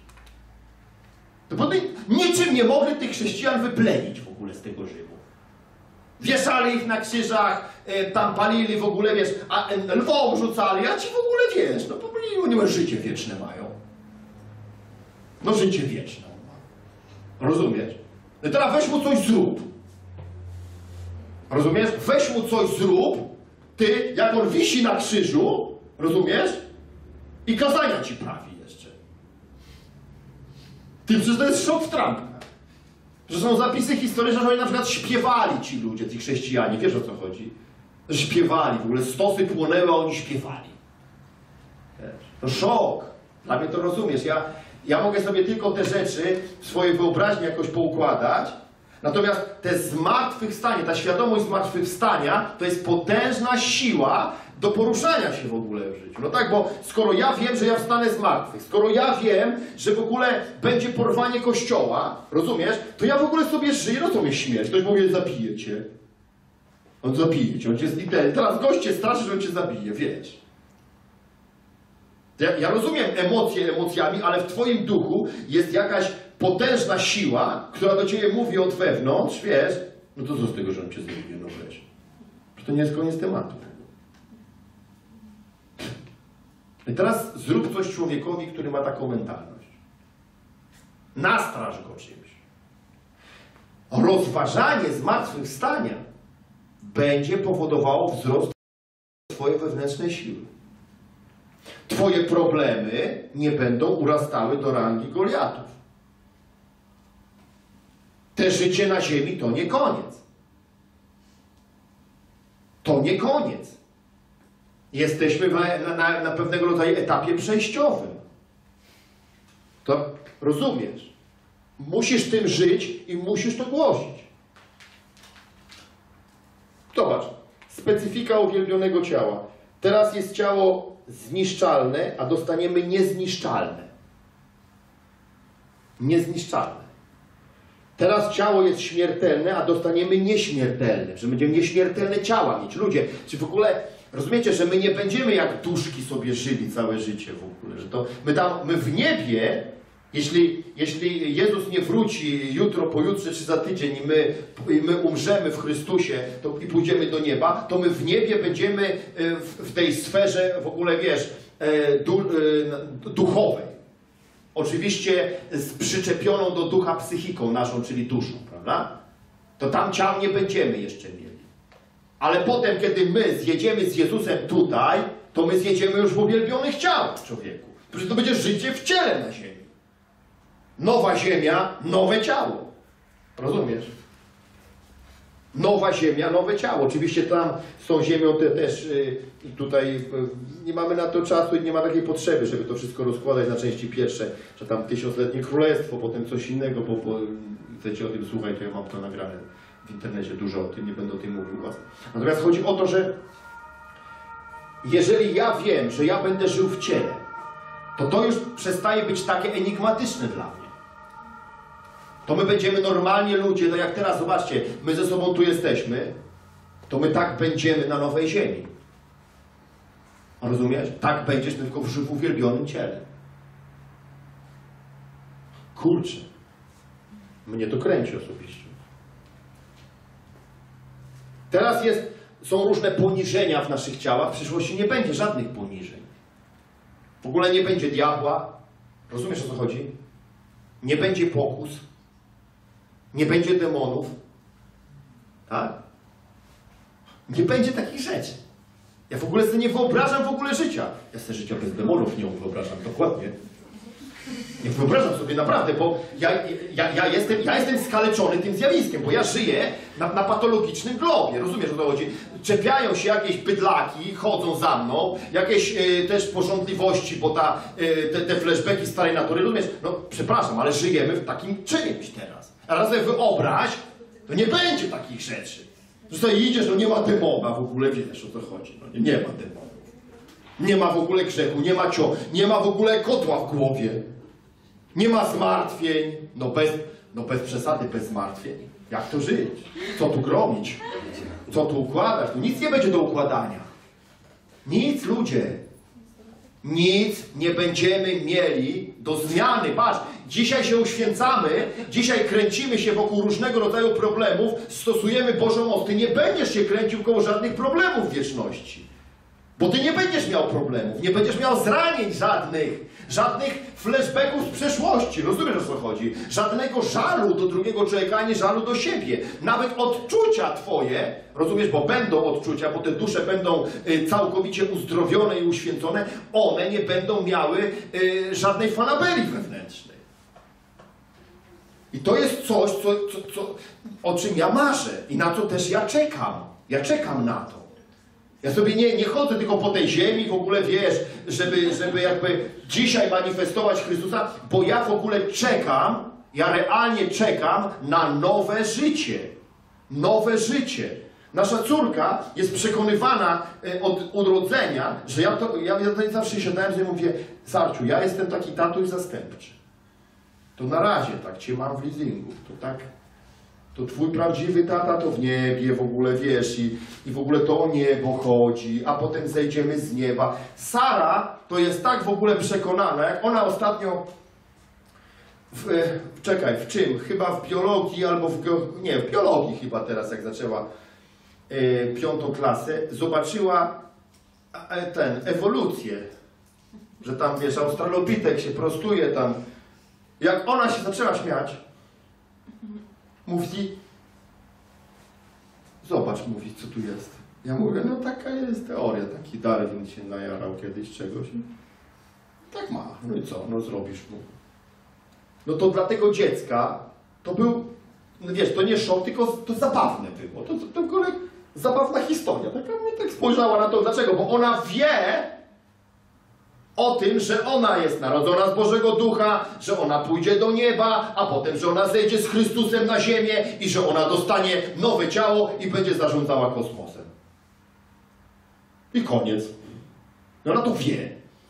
A: To bo niczym nie mogli tych chrześcijan wyplenić w ogóle z tego Rzymu. Wieszali ich na krzyżach, tam palili w ogóle, wiesz, a lwom rzucali, a ci w ogóle, wiesz, no bo oni życie wieczne mają. No życie wieczne. Rozumiesz? No teraz weź mu coś zrób. Rozumiesz? Weź mu coś zrób, ty, jak on wisi na krzyżu, rozumiesz? I kazania ci prawi jeszcze. Ty, przecież to jest szok w trampkach. Że są zapisy historyczne, że oni na przykład śpiewali ci ludzie, ci chrześcijanie, wiesz o co chodzi? Śpiewali, w ogóle stosy płonęły, a oni śpiewali. Wiesz? To szok. Dla mnie to rozumiesz. Ja, ja mogę sobie tylko te rzeczy w swojej wyobraźni jakoś poukładać. Natomiast te zmartwychwstanie, ta świadomość zmartwychwstania to jest potężna siła do poruszania się w ogóle w życiu. No tak, bo skoro ja wiem, że ja wstanę z martwych, skoro ja wiem, że w ogóle będzie porwanie Kościoła, rozumiesz, to ja w ogóle sobie żyję, no to mnie śmierć. Ktoś mówi, zabije cię. On zabije cię, on cię i teraz gość cię straszy, że on cię zabije, wiesz. Ja, ja rozumiem emocje emocjami, ale w twoim duchu jest jakaś potężna siła, która do ciebie mówi od wewnątrz, wiesz, no to co z tego, że on cię zabije, no weź. To nie jest koniec tematu. I teraz zrób coś człowiekowi, który ma taką mentalność. Nastraż go czymś. Rozważanie zmartwychwstania będzie powodowało wzrost twojej wewnętrznej siły. Twoje problemy nie będą urastały do rangi Goliatów. Te życie na ziemi to nie koniec. To nie koniec. Jesteśmy na, na, na pewnego rodzaju etapie przejściowym. To rozumiesz. Musisz tym żyć i musisz to głosić. Zobacz. Specyfika uwielbionego ciała. Teraz jest ciało zniszczalne, a dostaniemy niezniszczalne. Niezniszczalne. Teraz ciało jest śmiertelne, a dostaniemy nieśmiertelne. Że będziemy nieśmiertelne ciała mieć. Ludzie, czy w ogóle rozumiecie, że my nie będziemy jak duszki sobie żyli całe życie w ogóle. Że to my tam, my w niebie, jeśli, jeśli Jezus nie wróci jutro, pojutrze czy za tydzień i my, i my umrzemy w Chrystusie to, i pójdziemy do nieba, to my w niebie będziemy w, w tej sferze w ogóle, wiesz, du, duchowej. oczywiście z przyczepioną do ducha psychiką naszą, czyli duszą, prawda? To tam ciał nie będziemy jeszcze mieli. Ale potem, kiedy my zjedziemy z Jezusem tutaj, to my zjedziemy już w uwielbionych ciałach, człowieku. Przecież to będzie życie w ciele na ziemi. Nowa ziemia, nowe ciało. Rozumiesz? Nowa ziemia, nowe ciało. Oczywiście tam z tą ziemią te, też y, tutaj y, nie mamy na to czasu i nie ma takiej potrzeby, żeby to wszystko rozkładać na części pierwsze, że tam tysiącletnie królestwo, potem coś innego, bo, bo chcecie o tym słuchać, to ja mam to nagrane w internecie, dużo o tym, nie będę o tym mówił was. Natomiast chodzi o to, że jeżeli ja wiem, że ja będę żył w ciele, to to już przestaje być takie enigmatyczne dla mnie. To my będziemy normalnie ludzie, no jak teraz, zobaczcie, my ze sobą tu jesteśmy, to my tak będziemy na nowej ziemi. Rozumiesz? Tak będziesz tylko w uwielbionym ciele. Kurczę. Mnie to kręci osobiście. Teraz jest, są różne poniżenia w naszych ciałach, w przyszłości nie będzie żadnych poniżeń. W ogóle nie będzie diabła. Rozumiesz, o co chodzi? Nie będzie pokus. Nie będzie demonów. Tak? Nie będzie takich rzeczy. Ja w ogóle sobie nie wyobrażam w ogóle życia. Ja sobie życia bez demonów nie wyobrażam, dokładnie. Nie wyobrażam sobie naprawdę, bo ja, ja, ja, jestem, ja jestem skaleczony tym zjawiskiem, bo ja żyję na, na patologicznym globie, rozumiesz, o co chodzi? Czepiają się jakieś bydlaki, chodzą za mną, jakieś y, też pożądliwości, bo ta, y, te, te flashbacki starej natury, rozumiesz? No przepraszam, ale żyjemy w takim czymś teraz. A raz sobie wyobraź, to nie będzie takich rzeczy. Że sobie idziesz, no nie ma demona w ogóle, wiesz, o co chodzi, no, nie, nie ma demonów. Nie ma w ogóle grzechu, nie ma cio, nie ma w ogóle kotła w głowie. Nie ma zmartwień, no bez, no bez przesady, bez zmartwień. Jak to żyć? Co tu gromić? Co tu układać? Tu nic nie będzie do układania. Nic, ludzie. Nic nie będziemy mieli do zmiany. Patrz, dzisiaj się uświęcamy, dzisiaj kręcimy się wokół różnego rodzaju problemów, stosujemy Bożą moc. Ty nie będziesz się kręcił koło żadnych problemów w wieczności. Bo ty nie będziesz miał problemów, nie będziesz miał zranień żadnych, żadnych flashbacków z przeszłości, rozumiesz, o co chodzi? Żadnego żalu do drugiego człowieka, ani żalu do siebie. Nawet odczucia twoje, rozumiesz, bo będą odczucia, bo te dusze będą y, całkowicie uzdrowione i uświęcone, one nie będą miały y, żadnej fanaberii wewnętrznej. I to jest coś, co, co, co, o czym ja marzę i na co też ja czekam. Ja czekam na to. Ja sobie nie, nie chodzę tylko po tej ziemi, w ogóle wiesz, żeby, żeby jakby dzisiaj manifestować Chrystusa, bo ja w ogóle czekam, ja realnie czekam na nowe życie. Nowe życie. Nasza córka jest przekonywana od urodzenia, że ja to, ja, ja tutaj zawsze siadałem i mówię, Sarciu, ja jestem taki tatuś zastępczy. To na razie tak cię mam w leasingu, to tak... To twój prawdziwy tata to w niebie w ogóle, wiesz, i, i w ogóle to o niebo chodzi, a potem zejdziemy z nieba. Sara to jest tak w ogóle przekonana, jak ona ostatnio, w, czekaj, w czym? Chyba w biologii albo w, nie, w biologii chyba teraz, jak zaczęła y, piątą klasę, zobaczyła e, ten, ewolucję, że tam, wiesz, australopitek się prostuje tam. Jak ona się zaczęła śmiać, mówi, zobacz, mówi, co tu jest. Ja mówię, no taka jest teoria, taki Darwin się najarał kiedyś czegoś. Tak ma, no i co, no zrobisz mu. No to dla tego dziecka to był, no wiesz, to nie szok, tylko to zabawne było. To, to, to w ogóle zabawna historia. Taka mnie tak spojrzała na to, dlaczego? Bo ona wie o tym, że ona jest narodzona z Bożego Ducha, że ona pójdzie do nieba, a potem, że ona zejdzie z Chrystusem na ziemię i że ona dostanie nowe ciało i będzie zarządzała kosmosem. I koniec. I ona to wie.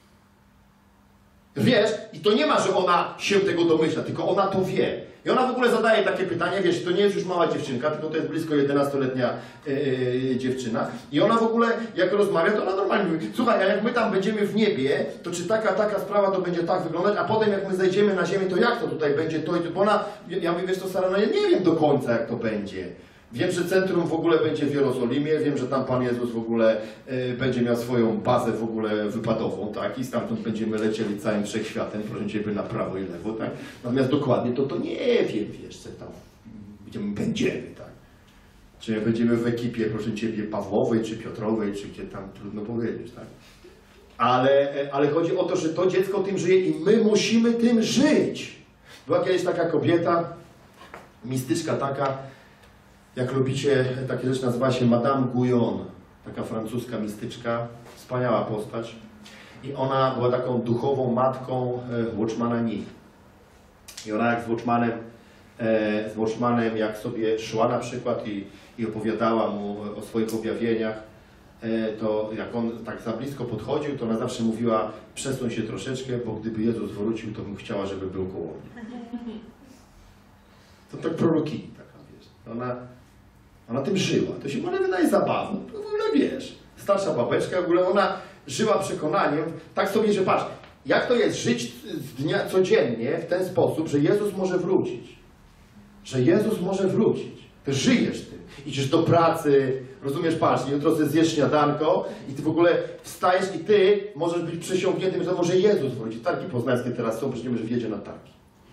A: Wiesz, i to nie ma, że ona się tego domyśla, tylko ona to wie. I ona w ogóle zadaje takie pytanie, wiesz, to nie jest już mała dziewczynka, tylko to jest blisko jedenastoletnia yy, dziewczyna. I ona w ogóle, jak rozmawia, to ona normalnie mówi, słuchaj, a jak my tam będziemy w niebie, to czy taka, taka sprawa to będzie tak wyglądać, a potem jak my zejdziemy na ziemię, to jak to tutaj będzie, to i to, bo ona, ja mówię, wiesz to Sara, no ja nie wiem do końca jak to będzie. Wiem, że centrum w ogóle będzie w Jerozolimie, wiem, że tam Pan Jezus w ogóle y, będzie miał swoją bazę w ogóle wypadową, tak? I stamtąd będziemy lecieli całym wszechświatem, proszę Ciebie, na prawo i lewo, tak? Natomiast dokładnie to, to nie wiem, wiesz, co tam, gdzie my będziemy, tak? Czy będziemy w ekipie, proszę Ciebie, Pawłowej, czy Piotrowej, czy gdzie tam, trudno powiedzieć, tak? Ale, ale chodzi o to, że to dziecko tym żyje i my musimy tym żyć. Była kiedyś taka kobieta, mistyczka taka, jak lubicie, takie rzeczy nazywa się Madame Guyon, taka francuska mistyczka, wspaniała postać. I ona była taką duchową matką e, Watchmana Nee. I ona jak z Watchmanem, e, z Watchmanem jak sobie szła na przykład i, i opowiadała mu o swoich objawieniach, e, to jak on tak za blisko podchodził, to ona zawsze mówiła: przesuń się troszeczkę, bo gdyby Jezus wrócił, to bym chciała, żeby był koło mnie. To tak prorokini taka, wiesz. Ona, ona tym żyła. To się może wydaje zabawne. W ogóle wiesz, starsza babeczka, w ogóle ona żyła przekonaniem, tak sobie, że patrz, jak to jest żyć z dnia codziennie w ten sposób, że Jezus może wrócić. Że Jezus może wrócić. Ty żyjesz tym. Idziesz do pracy, rozumiesz, patrz, jutro sobie zjesz śniadanko i ty w ogóle wstajesz i ty możesz być przesiągniętym, że może Jezus wróci. Targi poznańskie teraz są, przecież że wjedzie na targi.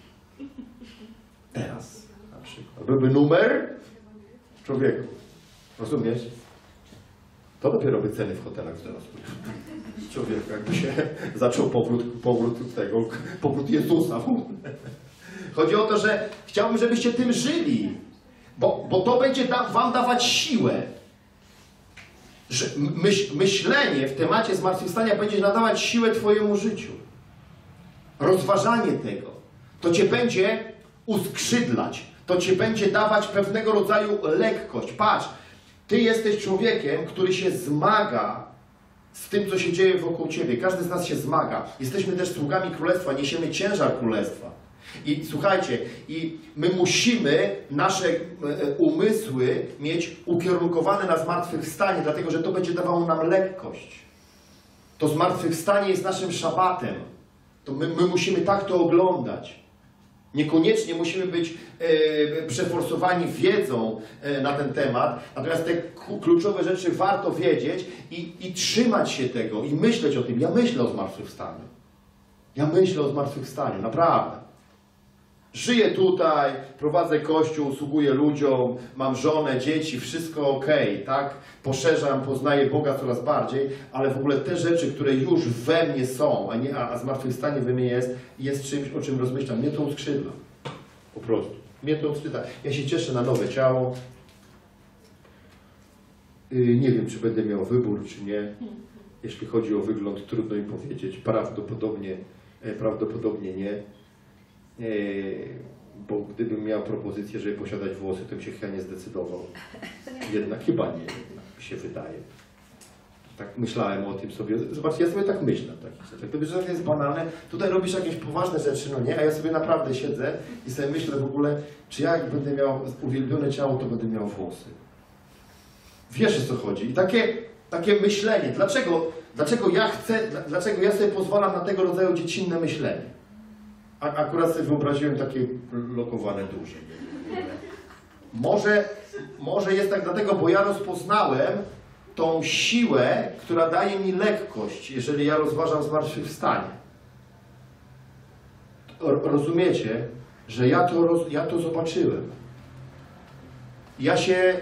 A: Teraz na przykład. Byłby numer człowieku. Rozumiesz? To dopiero by ceny w hotelach wzrosły. Człowieku, jakby się zaczął powrót, powrót tego, powrót Jezusa. Chodzi o to, że chciałbym, żebyście tym żyli. Bo, bo to będzie da, wam dawać siłę. Że myśl, myślenie w temacie zmartwychwstania będzie nadawać siłę twojemu życiu. Rozważanie tego. To cię będzie uskrzydlać. To cię będzie dawać pewnego rodzaju lekkość. Patrz, ty jesteś człowiekiem, który się zmaga z tym, co się dzieje wokół ciebie. Każdy z nas się zmaga. Jesteśmy też sługami Królestwa, niesiemy ciężar Królestwa. I słuchajcie, i my musimy nasze umysły mieć ukierunkowane na zmartwychwstanie, dlatego że to będzie dawało nam lekkość. To zmartwychwstanie jest naszym szabatem. To my, my musimy tak to oglądać. Niekoniecznie musimy być e, przeforsowani wiedzą e, na ten temat, natomiast te kluczowe rzeczy warto wiedzieć i, i trzymać się tego i myśleć o tym. Ja myślę o zmartwychwstaniu. Ja myślę o zmartwychwstaniu, naprawdę. Żyję tutaj, prowadzę kościół, usługuję ludziom, mam żonę, dzieci, wszystko ok, tak? Poszerzam, poznaję Boga coraz bardziej, ale w ogóle te rzeczy, które już we mnie są, a, nie, a, a zmartwychwstanie we mnie jest, jest czymś, o czym rozmyślam. Mnie to uskrzydla. Po prostu. Mnie to uskrzydla. Ja się cieszę na nowe ciało. Yy, nie wiem, czy będę miał wybór, czy nie. Jeśli chodzi o wygląd, trudno mi powiedzieć. Prawdopodobnie, e, prawdopodobnie nie. Bo gdybym miał propozycję, żeby posiadać włosy, to bym się chyba nie zdecydował. Jednak chyba nie, jednak mi się wydaje. Tak myślałem o tym sobie. Zobaczcie, ja sobie tak myślę o takich rzeczach. To wiesz, że to jest banalne. Tutaj robisz jakieś poważne rzeczy, no nie? A ja sobie naprawdę siedzę i sobie myślę w ogóle, czy ja jak będę miał uwielbione ciało, to będę miał włosy. Wiesz, o co chodzi. I takie, takie myślenie. Dlaczego, dlaczego ja chcę, dlaczego ja sobie pozwalam na tego rodzaju dziecinne myślenie? A, akurat sobie wyobraziłem takie lokowane duże. Może, może jest tak dlatego, bo ja rozpoznałem tą siłę, która daje mi lekkość, jeżeli ja rozważam zmartwychwstanie. Rozumiecie, że ja to, roz, ja to zobaczyłem. Ja się,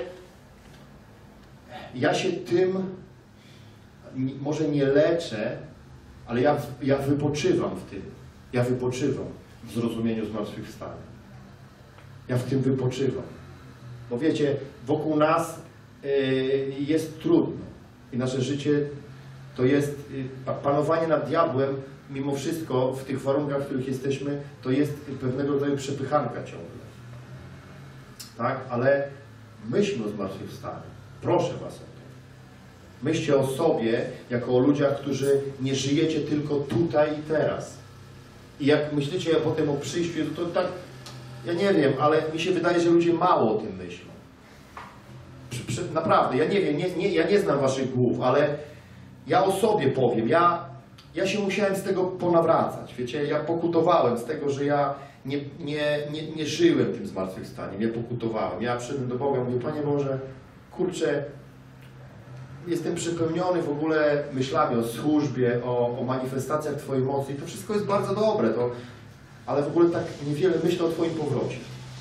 A: ja się tym może nie leczę, ale ja, ja wypoczywam w tym. Ja wypoczywam w zrozumieniu zmartwychwstania. Ja w tym wypoczywam. Bo wiecie, wokół nas y, jest trudno. I nasze życie to jest, y, panowanie nad diabłem, mimo wszystko w tych warunkach, w których jesteśmy, to jest pewnego rodzaju przepychanka ciągle. Tak? Ale myślmy o zmartwychwstaniu. Proszę was o to. Myślcie o sobie jako o ludziach, którzy nie żyjecie tylko tutaj i teraz. I jak myślicie potem o przyjściu, to, to tak, ja nie wiem, ale mi się wydaje, że ludzie mało o tym myślą. Przy, przy, naprawdę, ja nie wiem, nie, nie, ja nie znam waszych głów, ale ja o sobie powiem, ja, ja się musiałem z tego ponawracać, wiecie, ja pokutowałem z tego, że ja, nie, nie, nie, nie żyłem tym zmartwychwstaniem, nie pokutowałem. Ja przyszedłem do Boga, mówię, Panie Boże, kurczę, jestem przepełniony w ogóle myślami o służbie, o, o manifestacjach Twojej mocy i to wszystko jest bardzo dobre, to, ale w ogóle tak niewiele myślę o Twoim powrocie.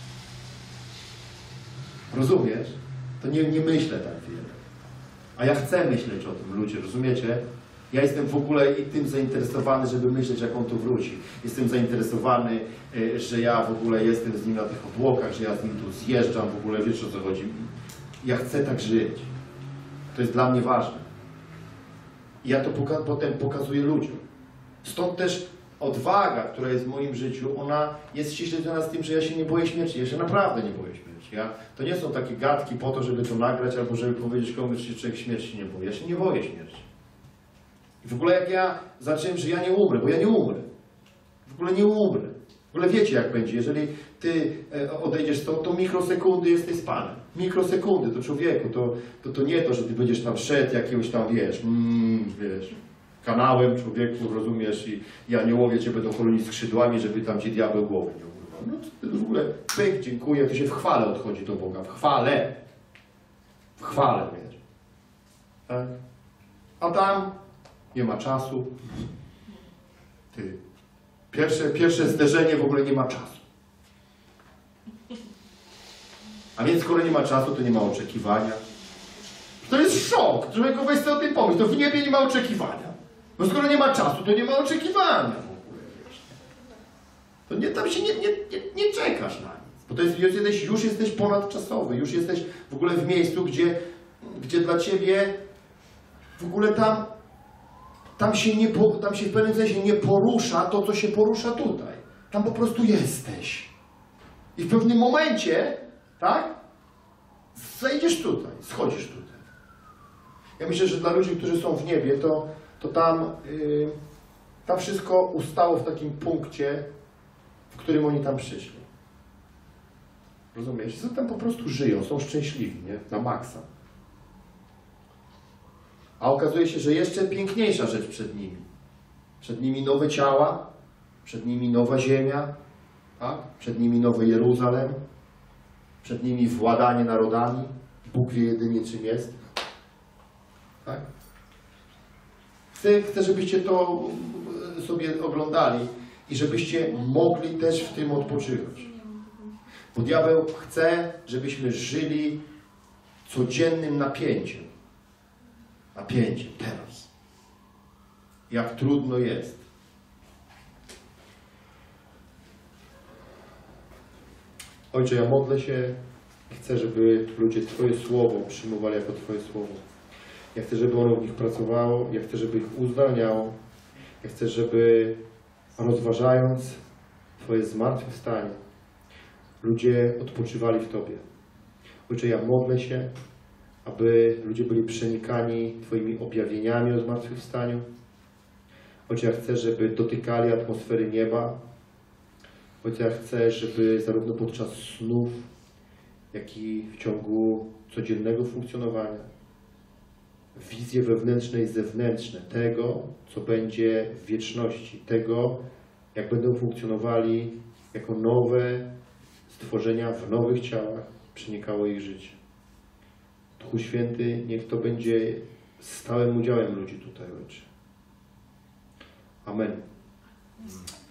A: Rozumiesz? To nie, nie myślę tak wiele. A ja chcę myśleć o tym, ludzie, rozumiecie? Ja jestem w ogóle i tym zainteresowany, żeby myśleć, jak On tu wróci. Jestem zainteresowany, że ja w ogóle jestem z Nim na tych obłokach, że ja z Nim tu zjeżdżam, w ogóle wiesz, o co chodzi. Ja chcę tak żyć. To jest dla mnie ważne. I ja to poka potem pokazuję ludziom. Stąd też odwaga, która jest w moim życiu, ona jest ściśle związana z tym, że ja się nie boję śmierci. Ja się naprawdę nie boję śmierci. Ja, to nie są takie gadki po to, żeby to nagrać, albo żeby powiedzieć komuś, że człowiek śmierci nie boi. Ja się nie boję śmierci. I w ogóle jak ja zacząłem, że ja nie umrę, bo ja nie umrę. W ogóle nie umrę. W ogóle wiecie jak będzie, jeżeli ty odejdziesz stąd, to mikrosekundy jesteś z Panem. Mikrosekundy, to człowieku, to, to, to nie to, że ty będziesz tam szedł jakiegoś tam, wiesz, mm, wiesz, kanałem człowieku, rozumiesz, i, i aniołowie cię będą chronić skrzydłami, żeby tam ci diabeł głowy nie urwał. No to w ogóle, pyk, dziękuję, to się w chwale odchodzi do Boga, w chwale. W chwale, wiesz. Tak? A tam nie ma czasu. Ty. Pierwsze, pierwsze zderzenie w ogóle nie ma czasu. A więc skoro nie ma czasu, to nie ma oczekiwania. To jest szok. Człowieku, weź sobie o tym pomyśl. To w niebie nie ma oczekiwania. No skoro nie ma czasu, to nie ma oczekiwania w ogóle. Wiesz. To nie, tam się nie, nie, nie, nie czekasz na nic. Bo to jest, już jesteś, już jesteś ponadczasowy. Już jesteś w ogóle w miejscu, gdzie, gdzie dla ciebie w ogóle tam Tam się, nie, tam się w pewnym sensie nie porusza to, co się porusza tutaj. Tam po prostu jesteś. I w pewnym momencie, tak? Zejdziesz tutaj, schodzisz tutaj. Ja myślę, że dla ludzi, którzy są w niebie, to, to tam, yy, tam wszystko ustało w takim punkcie, w którym oni tam przyszli. Rozumiesz? I tam po prostu żyją, są szczęśliwi, nie? Na maksa. A okazuje się, że jeszcze piękniejsza rzecz przed nimi. Przed nimi nowe ciała, przed nimi nowa ziemia, tak? Przed nimi nowy Jeruzalem, przed nimi władanie narodami. Bóg wie jedynie czym jest. Tak? Chcę, chcę, żebyście to sobie oglądali i żebyście mogli też w tym odpoczywać. Bo diabeł chce, żebyśmy żyli codziennym napięciem. Napięciem teraz. Jak trudno jest. Ojcze, ja modlę się i chcę, żeby ludzie Twoje Słowo przyjmowali jako Twoje Słowo. Ja chcę, żeby ono w nich pracowało. Ja chcę, żeby ich uzdalniało. Ja chcę, żeby rozważając Twoje zmartwychwstanie, ludzie odpoczywali w Tobie. Ojcze, ja modlę się, aby ludzie byli przenikani Twoimi objawieniami o zmartwychwstaniu. Ojcze, ja chcę, żeby dotykali atmosfery nieba. Ojcze, ja chcę, żeby zarówno podczas snów, jak i w ciągu codziennego funkcjonowania wizje wewnętrzne i zewnętrzne tego, co będzie w wieczności, tego, jak będą funkcjonowali jako nowe stworzenia w nowych ciałach, przenikało ich życie. Duchu Święty, niech to będzie stałym udziałem ludzi tutaj, Ojcze. Amen.